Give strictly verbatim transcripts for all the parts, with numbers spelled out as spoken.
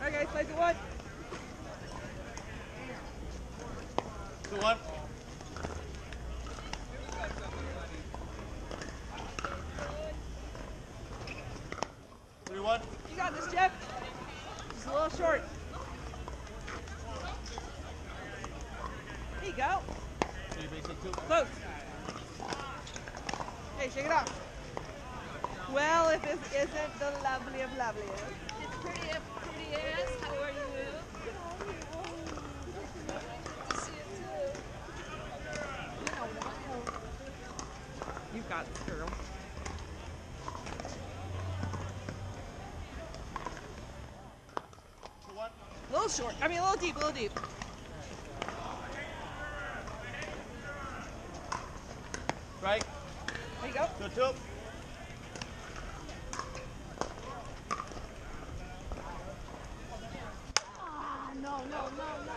Alright guys, place it one. Two one. Three one. You got this, Jeff. Just a little short. There you go. So you basically two. Close. Hey, shake it off. Well, if this isn't the lovely of loveliest. It's pretty, pretty ass. How are you? Good to see you too. You've got this, girl. Two one. A little short. I mean, a little deep, a little deep. Right. There you go. Two two. Ah, no, no, no, no.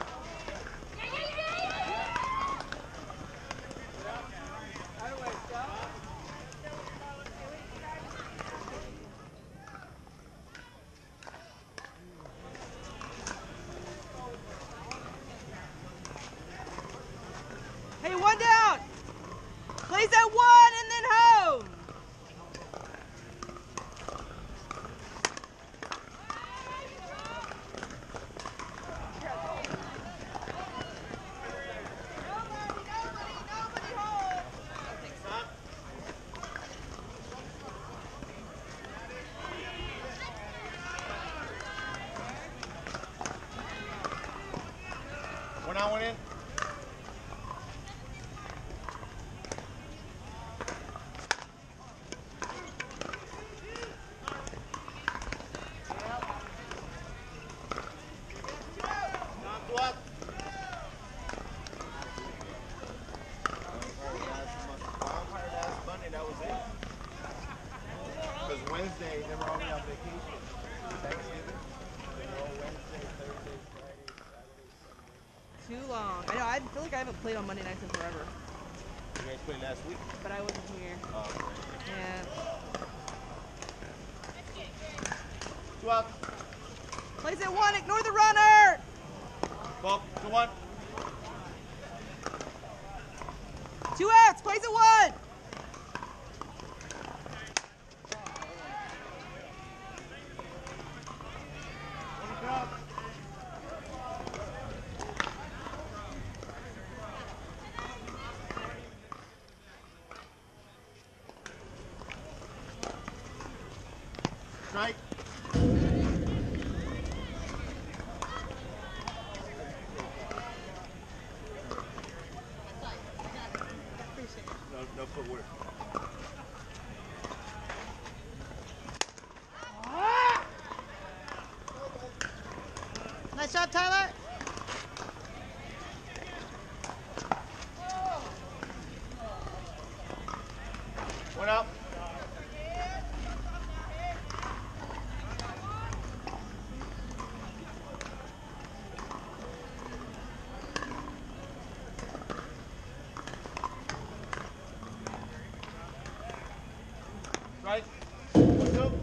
Hey, one down. Place at one and then home. Nobody, nobody, nobody home. One out, one in. Because Wednesday, they were already on vacation. Thanksgiving. They were all Wednesday, Thursday, Friday, Saturday, Sunday. Too long. I know, I feel like I haven't played on Monday nights in forever. You guys played last week? But I wasn't here. Oh, okay. Yeah. Two out. Place at one, ignore the runner! Well, two one. Two outs, place at one! Strike. No, no footwork. Nice shot, Tyler. One out. Right. One, two.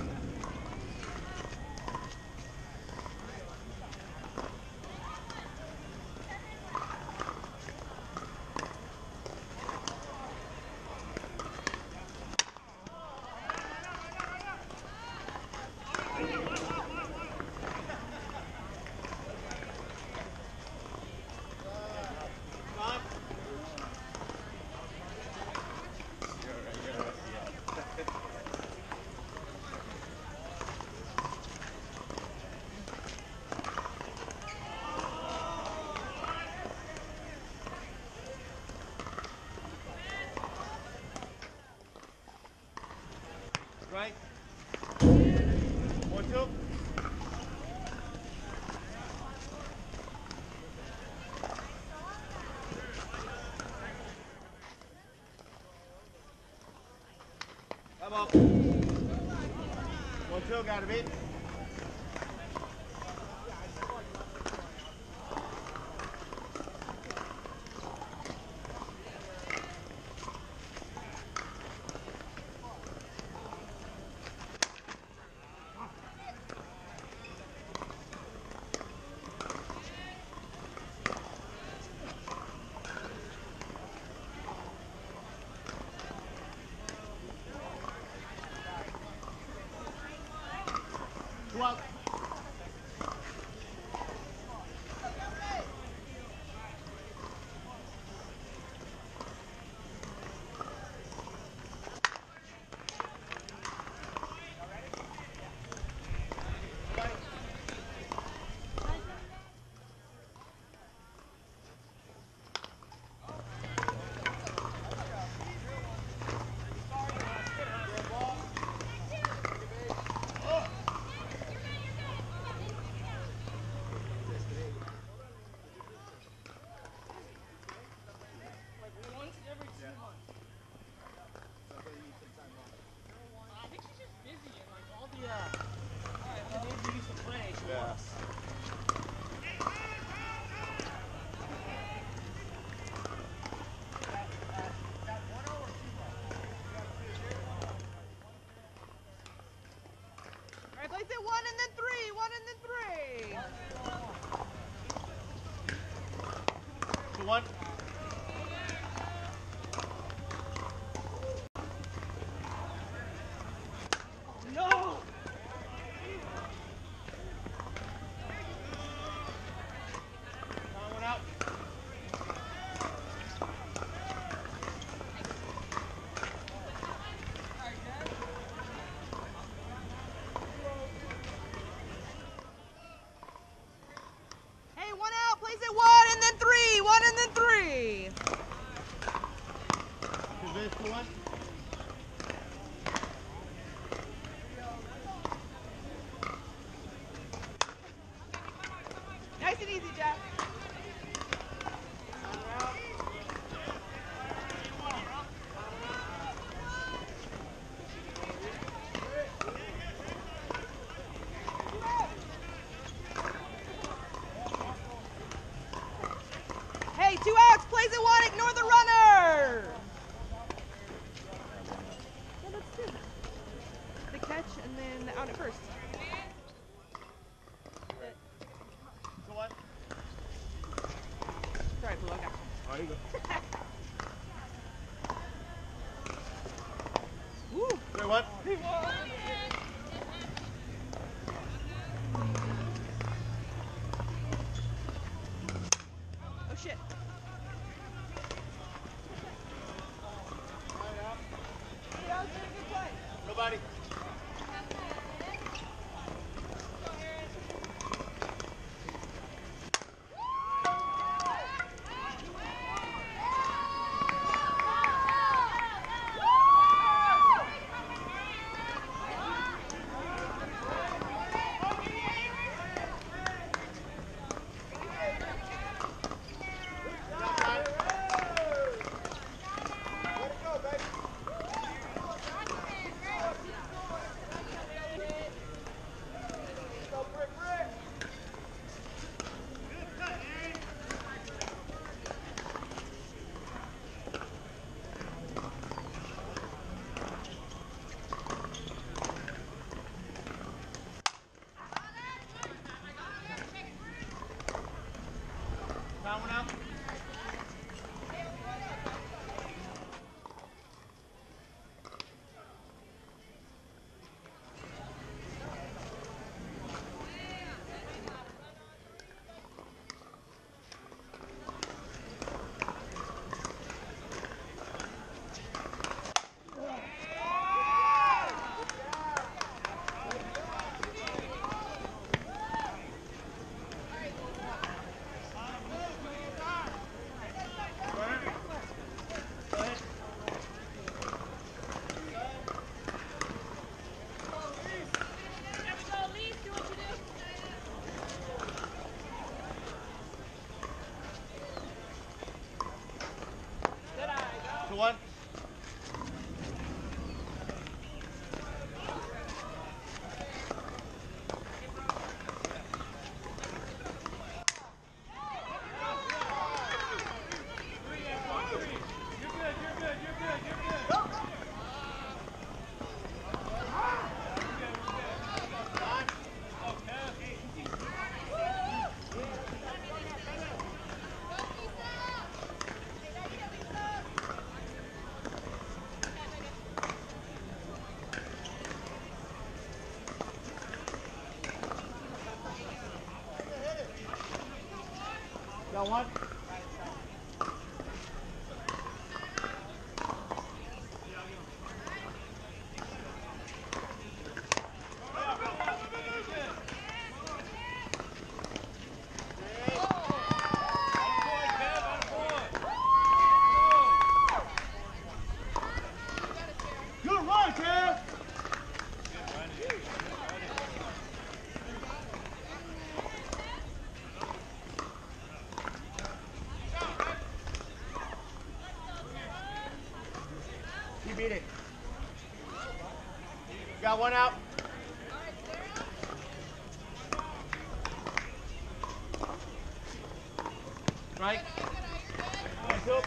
Stop. You're right, you're right, yeah. Right. One, two. Come on. One, two, got to beat. Two out. Yeah. All right, place it one and then three, one and then three. Two one. No. One out. Hey, one out, place it one and then three, one and then three. Two minutes, two one. Nice and easy, Jack. Hey, two outs, place it one, ignore the runner. Yeah, that's good. The catch and then out at first. Two one. Sorry, Blue, I got you. Oh, you go. Woo. Three one. Oh, shit. Nobody. Found one out. Two one. Got one? Good run, Kev! You beat it. Got one out. Right. One, two.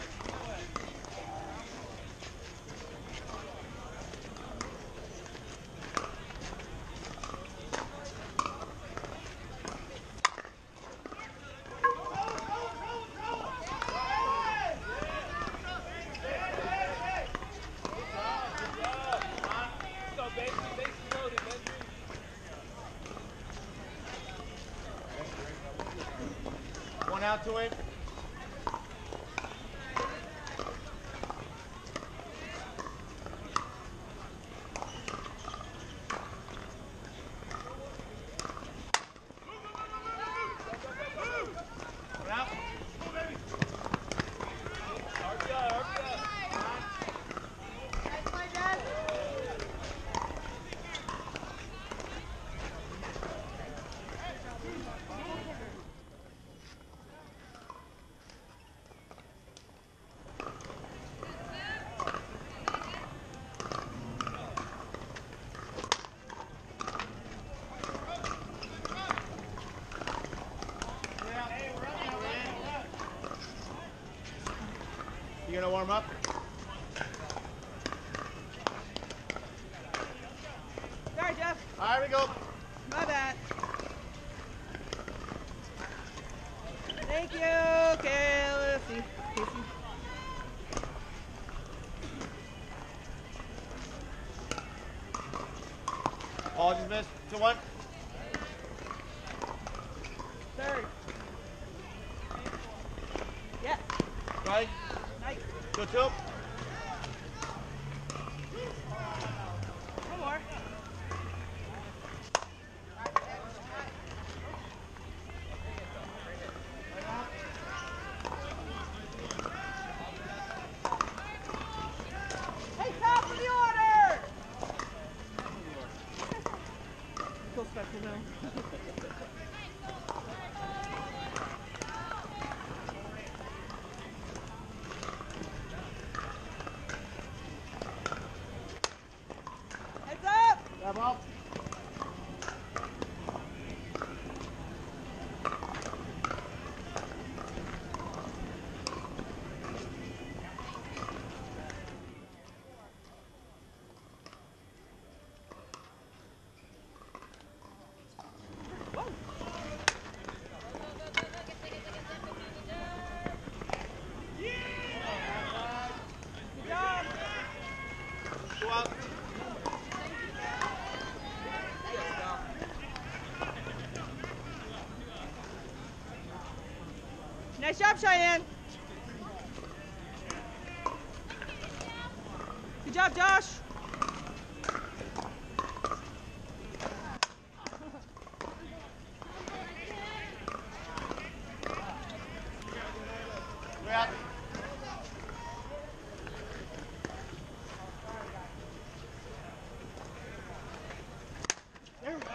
One out to it. One out. You gonna warm up? Sorry, Jeff. All right, we go. My bad. Thank you. Okay, let's see. Casey. Ball just missed. To one. Third. Yeah. Right. Nice. Go two. One more. Hey, stop for the order! Feel special now. Heads up! Grab ball. Good job. Two out. Nice job, Cheyenne. Good job, Josh. Three out. There we go.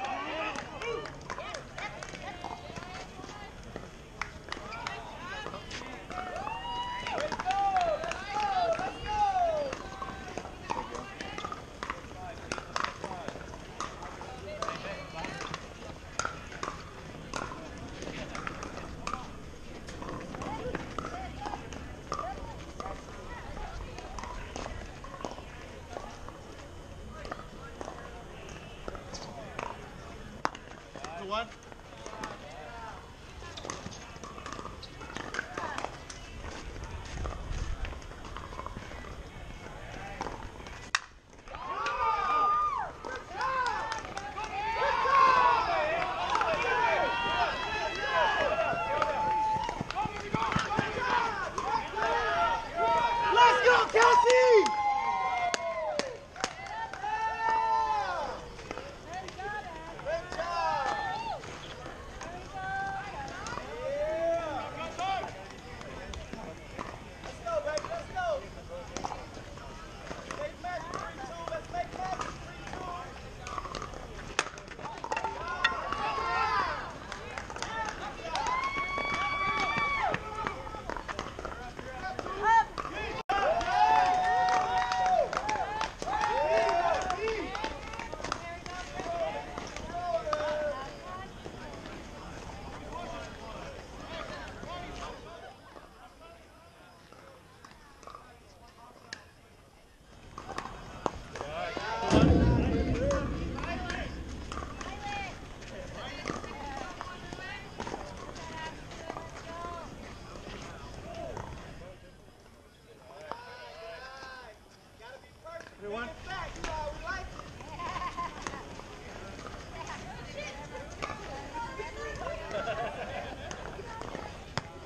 To one.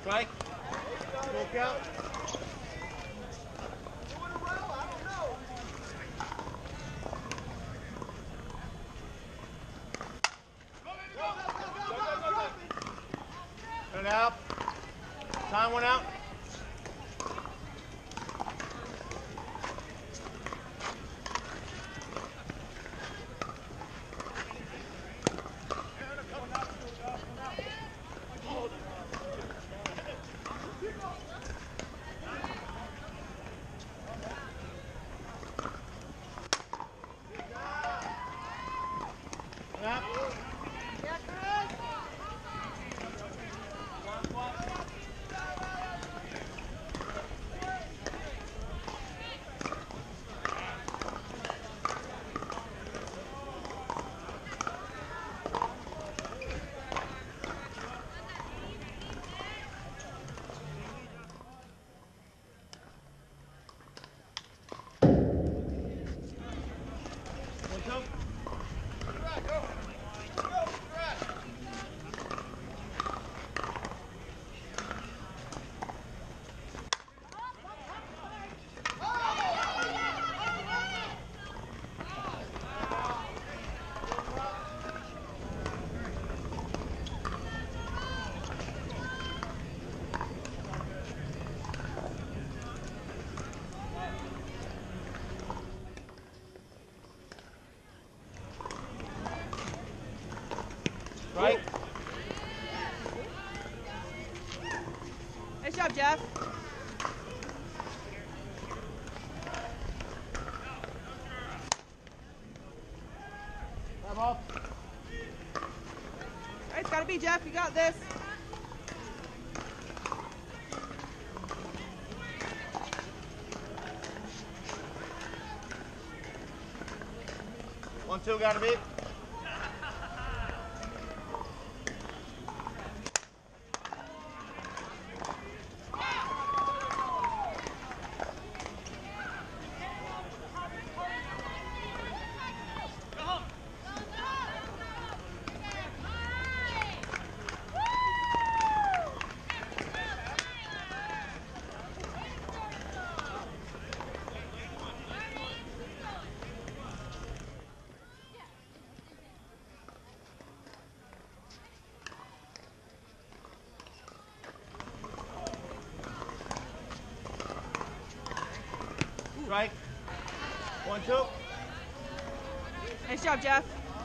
Strike. Full count. Turn out. Time went out. Right. Nice job, Jeff. Grab off. All right, it's got to be Jeff. You got this. One, two, got to be. Strike. One, two. Nice job, Jeff.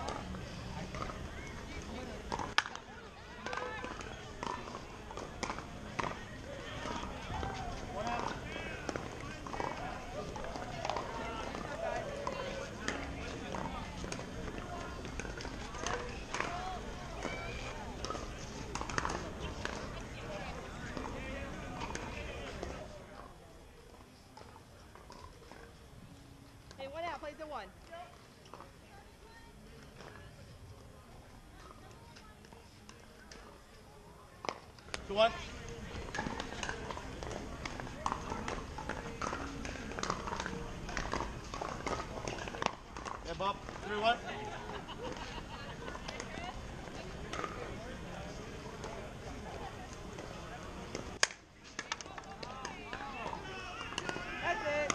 One out. Hey, one out. Plays the one. Two, one. Yeah, Bob. Three, one. That's it.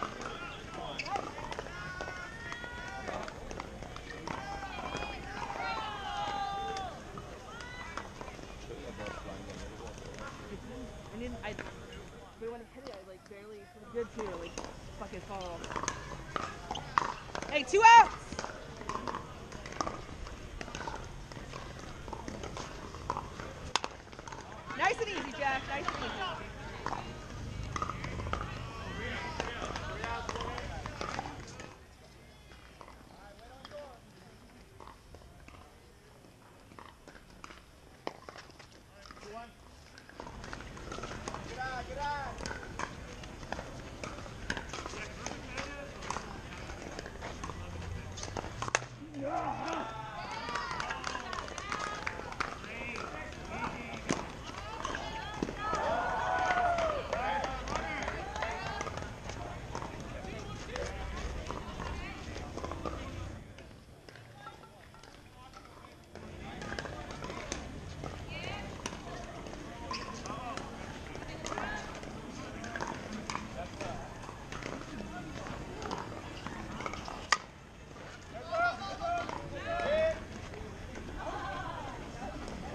I didn't. I. But when I hit it, I like barely good too. Like fucking fall. Hey, two outs. Nice and easy, Jack. Nice and easy. Two, one. Get out, get out.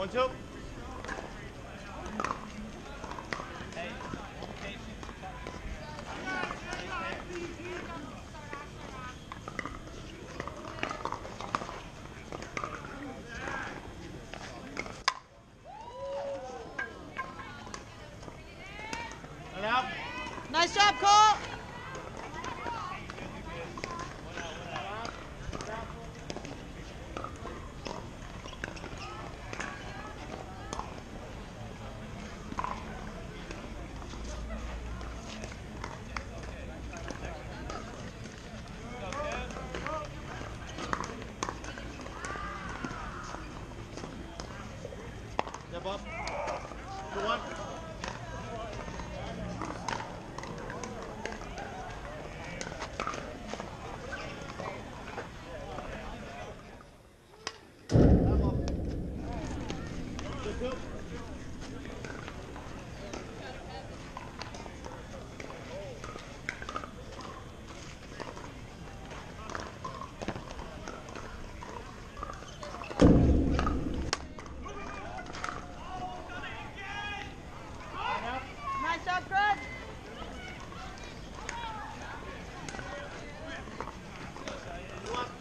One, two. And out. Nice job, Cole. Step up. Two, one. Step up. Two, two. Nice job, Fred. Two up.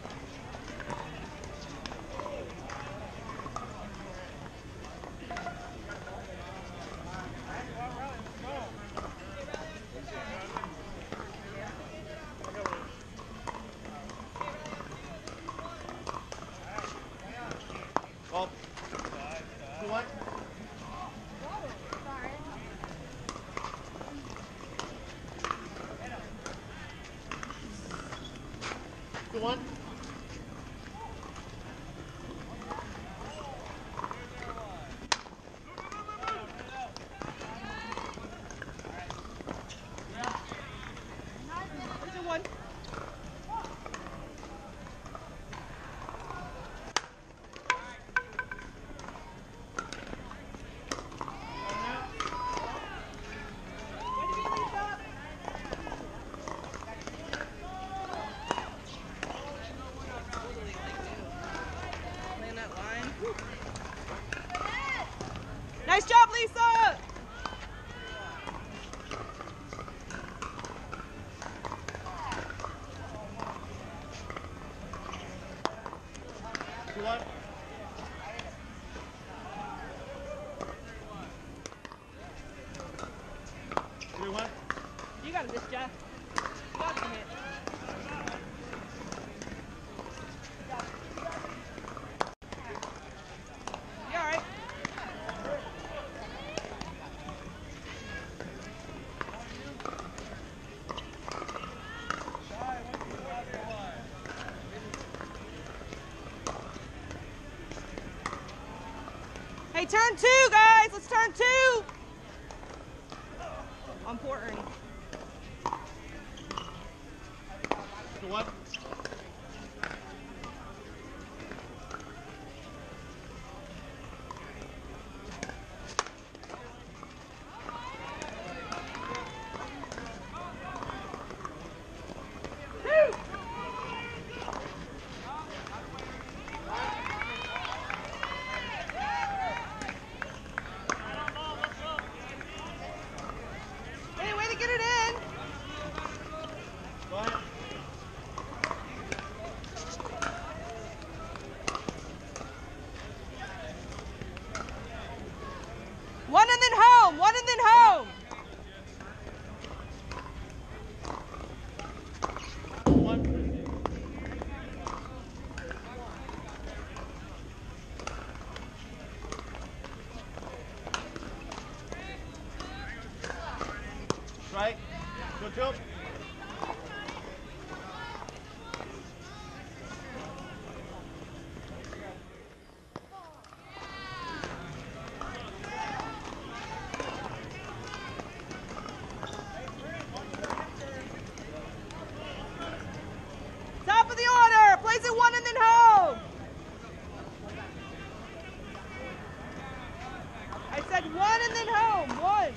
Up. Two, one. Two, one. There's a one. Playing that line. Nice job, Lisa! Two, one. Three, one. You got this, Jeff. You got some hit. You all right? Hey, turn two, guys. Let's turn two. Important. Two, one. Hey, way to get it in. Go ahead. One and then home. One and then home. One. Strike. Two, two. Top of the order. Plays it one and then home. I said one and then home. One.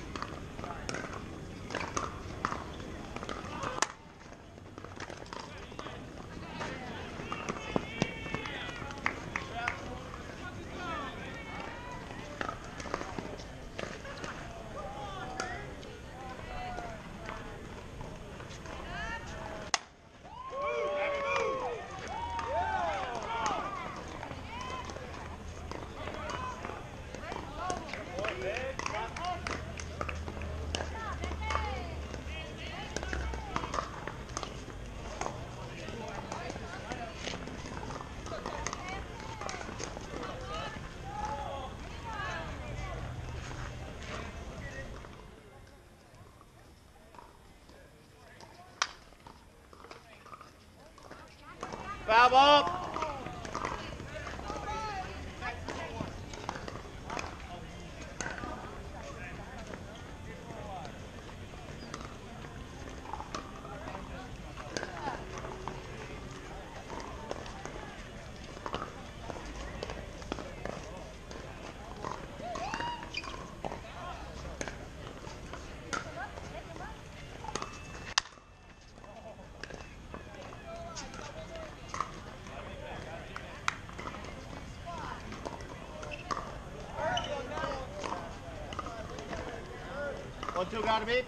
Foul ball. One, two, got to be.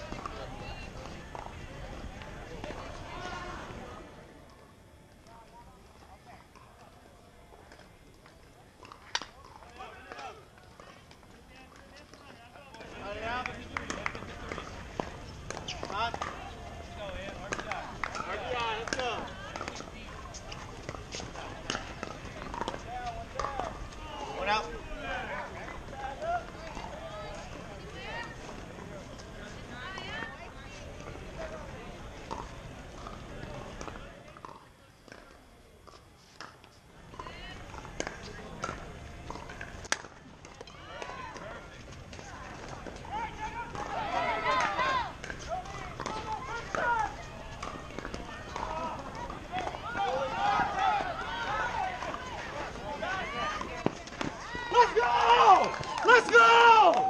One out. Let's go! Let's go!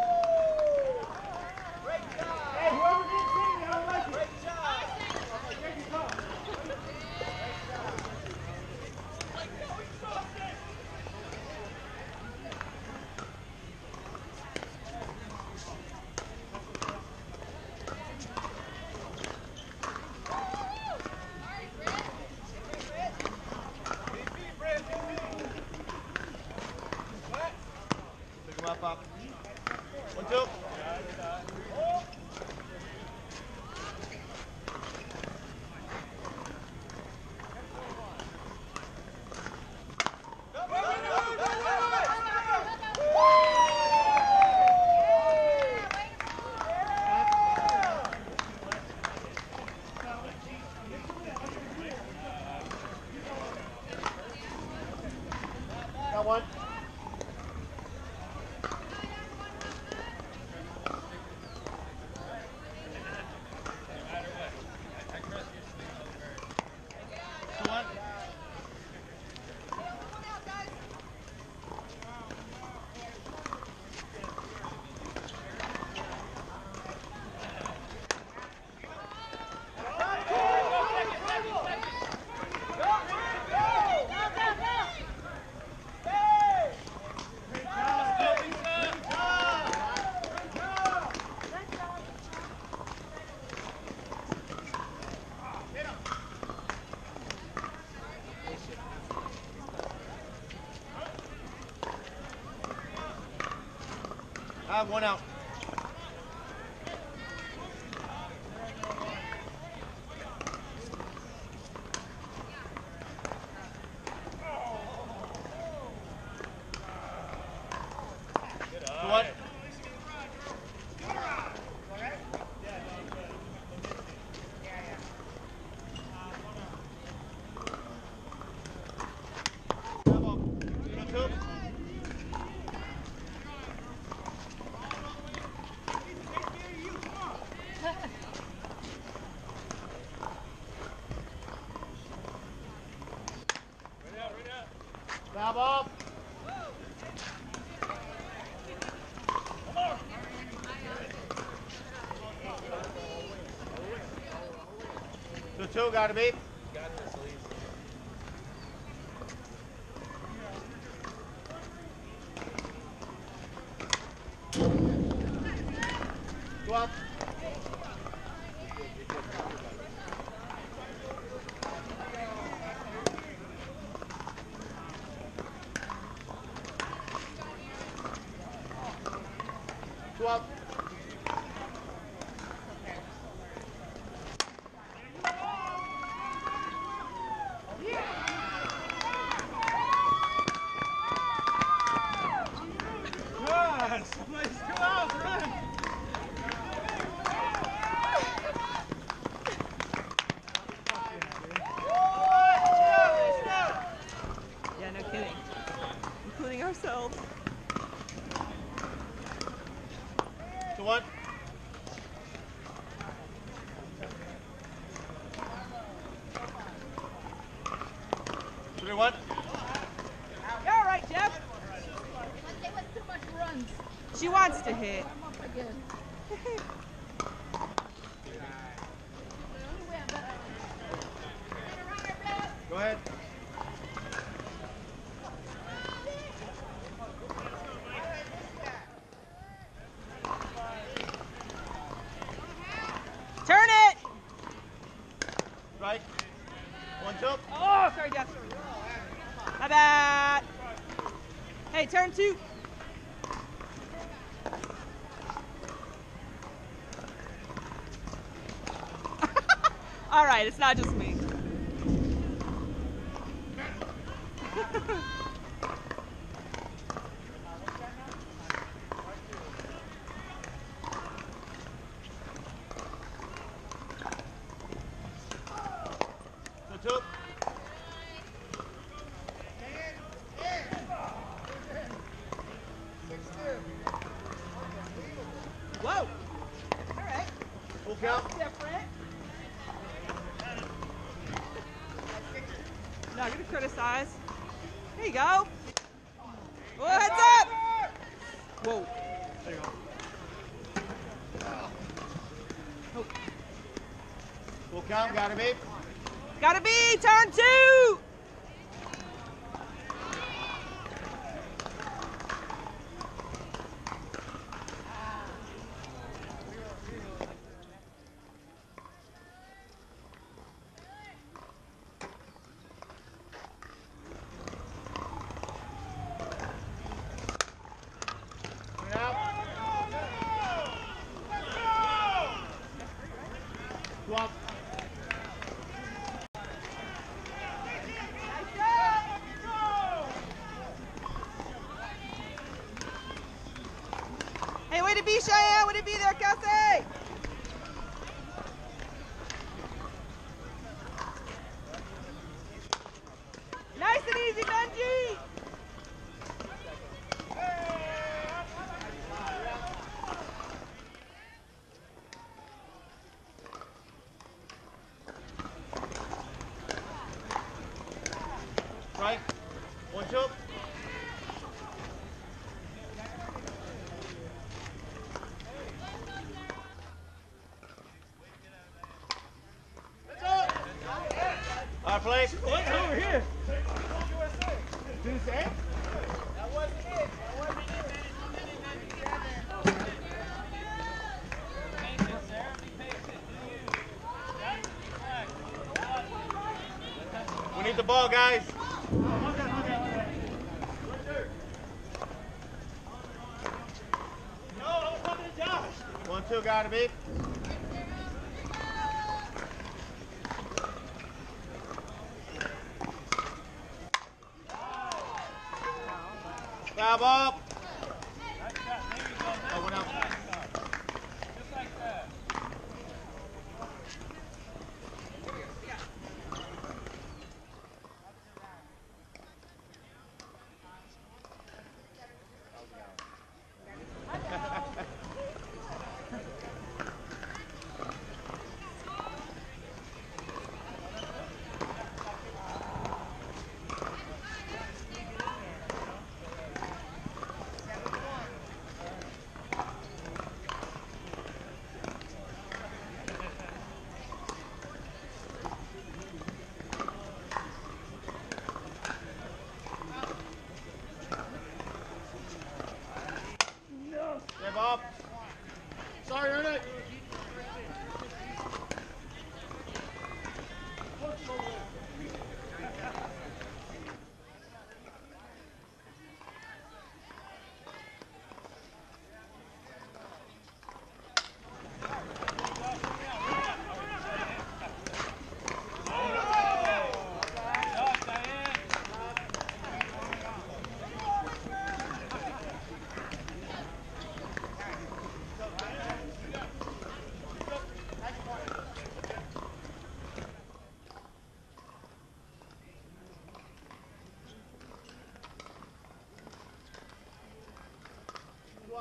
Hey, whoever didn't see it, I don't like it. Great job. Take your call. Pick him up, up. One, two. Got one. Two, one. I have one out. Two, one. Two, two. Foul ball. Two, two, gotta be. Twelve. Twelve. Yes! Place two outs, run! Good ourselves. To one. Three one. You all right, Jeff? They went too much runs. She wants to hit. I'm up again. Go ahead. Turn it! Right. One jump. Oh, sorry, Jeff. My bad. Hey, turn two. All right, it's not just me. To two. Whoa. All right. Full count. Different. Not gonna criticize. There you go. Whoa, heads up! Whoa. There you go. Oh. Full count. Gotta be. Gotta be turn two. Bring it out. Two up. Hey, way to be, Cheyenne. Way to be there, Kelsey. Nice and easy, Benji. Right. One jump. All right, play. What's over here? Did it say? We need the ball, guys. One, two, gotta be. Foul ball. Oh, one out.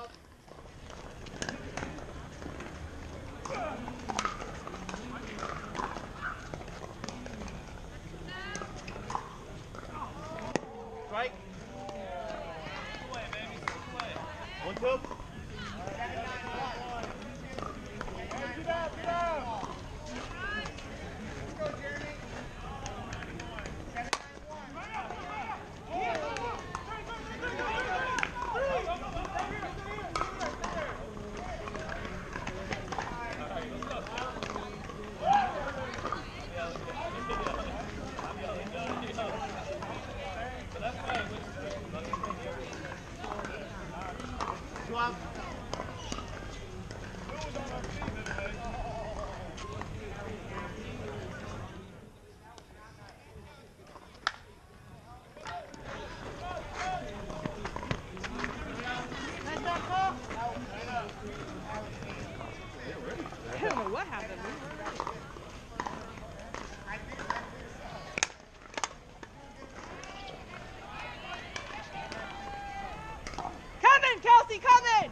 Strike. One, two. Two out. I don't know what happened. Coming, Kelsey, coming!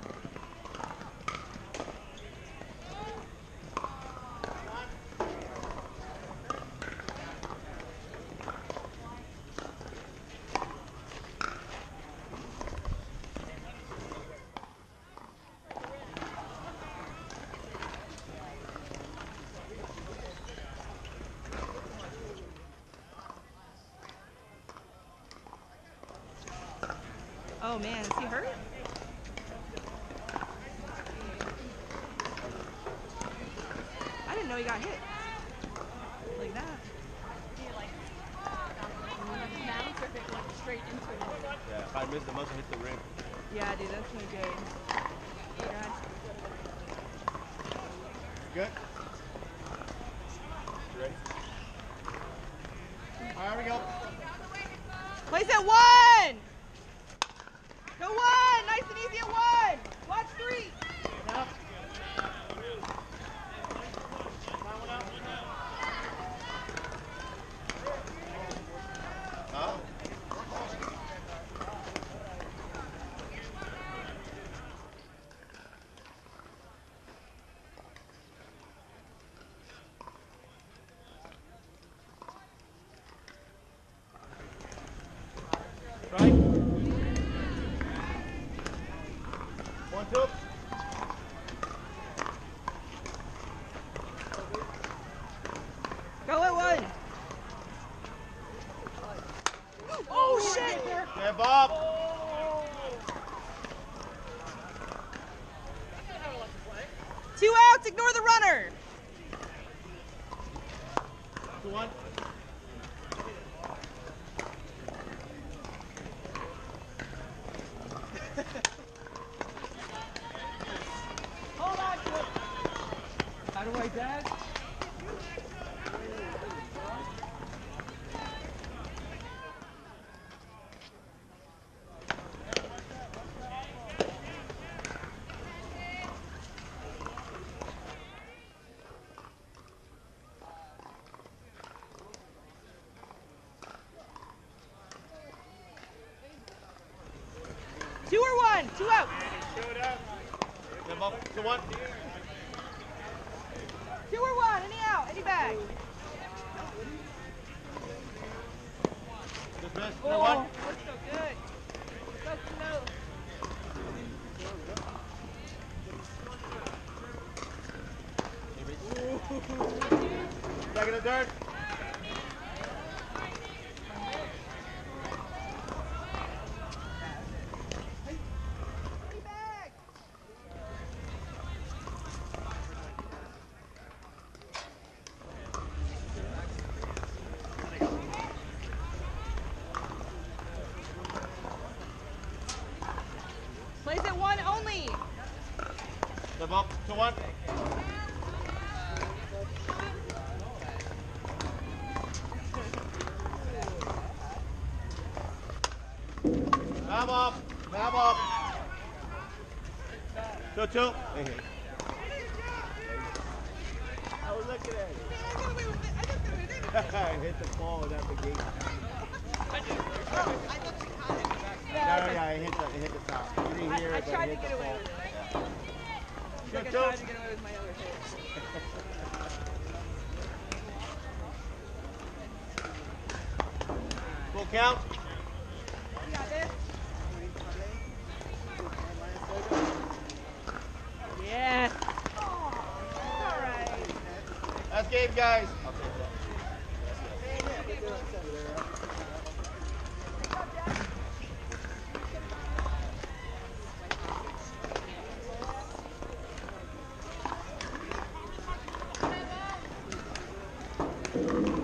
Oh man, is he hurt? I didn't know he got hit. Like that. Straight into it. Yeah, if I missed, it must have hit the rim. Yeah, dude, that's no good. God. Good? You ready? All right, here we go. Place at one! Go one! Nice and easy at one! Watch three! Now. Huh? Strike. One, two. Go at one! Oh shit! Yeah, Bob. Two outs, ignore the runner! Two, one. Hold on to it! How do I dash? Two or one? Two out. Yeah, Bob. Two, one. Two or one? Any out? Any bag? Dismiss. Two, Oh, one. looks so good. So close. Back in the dirt. Any bag? Plays at one only. Yeah, Bob. Two, one. Bob off. Bob off. Two, two. I was looking at it. I hit the ball without the gate. No, no, yeah, I hit the, it hit the top. You didn't hear I, I it, but tried tried to hit the get away ball. with it. Yeah. It's like I tried to get away with my other hit. Full count. You got this? Yes. All right. That's game, guys. I'll take that.